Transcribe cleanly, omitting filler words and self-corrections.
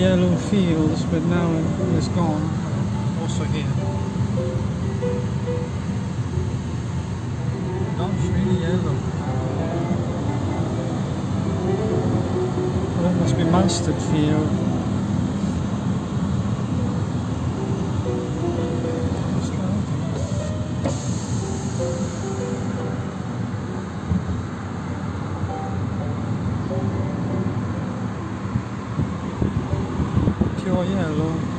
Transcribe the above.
yellow fields, but now it's gone. Also here. No, it's really yellow. Well, that must be mustard field. Pure yellow.